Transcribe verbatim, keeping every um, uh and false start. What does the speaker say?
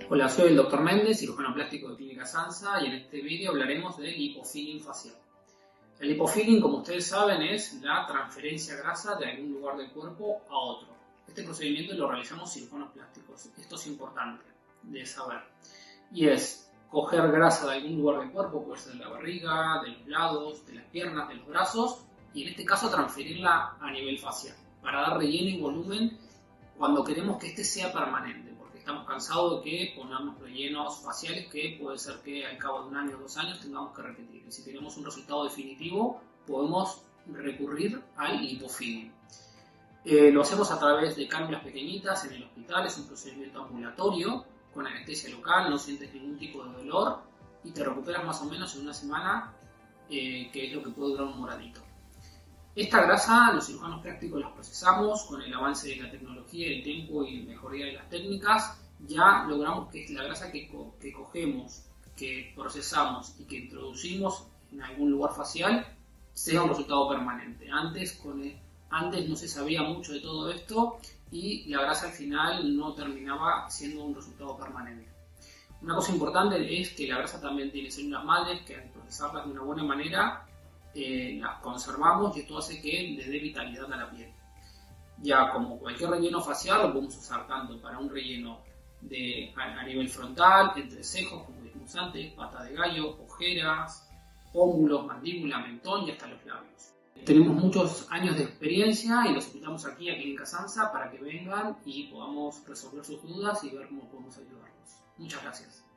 Hola, soy el doctor Méndez, cirujano plástico de Clínica Sansa, y en este vídeo hablaremos del lipofilling facial. El lipofilling, como ustedes saben, es la transferencia de grasa de algún lugar del cuerpo a otro. Este procedimiento lo realizamos cirujanos plásticos. Esto es importante de saber. Y es coger grasa de algún lugar del cuerpo, puede ser de la barriga, de los lados, de las piernas, de los brazos, y en este caso transferirla a nivel facial, para dar relleno y volumen cuando queremos que este sea permanente. Estamos cansados de que pongamos rellenos faciales que puede ser que al cabo de un año o dos años tengamos que repetir. Y si queremos un resultado definitivo, podemos recurrir al lipofilling. Eh, lo hacemos a través de cánulas pequeñitas en el hospital, es un procedimiento ambulatorio, con anestesia local, no sientes ningún tipo de dolor y te recuperas más o menos en una semana, eh, que es lo que puede durar un moradito. Esta grasa, los cirujanos plásticos la procesamos con el avance de la tecnología, el tiempo y mejoría de las técnicas. Ya logramos que la grasa que, co que cogemos, que procesamos y que introducimos en algún lugar facial sea un resultado permanente. Antes, con el, antes no se sabía mucho de todo esto y la grasa al final no terminaba siendo un resultado permanente. Una cosa importante es que la grasa también tiene células madres que al procesarlas de una buena manera Eh, las conservamos y esto hace que le dé vitalidad a la piel. Ya como cualquier relleno facial lo podemos usar tanto para un relleno de, a, a nivel frontal, entre cejos, como dijimos antes, pata de gallo, ojeras, pómulos, mandíbula, mentón y hasta los labios. Tenemos muchos años de experiencia y los invitamos aquí a Clínica Sansa para que vengan y podamos resolver sus dudas y ver cómo podemos ayudarlos. Muchas gracias.